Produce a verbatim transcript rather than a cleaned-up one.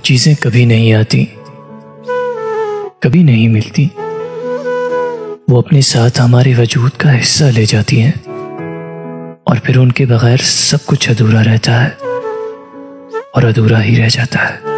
चीजें कभी नहीं आती, कभी नहीं मिलती, वो अपने साथ हमारे वजूद का हिस्सा ले जाती हैं और फिर उनके बगैर सब कुछ अधूरा रहता है और अधूरा ही रह जाता है।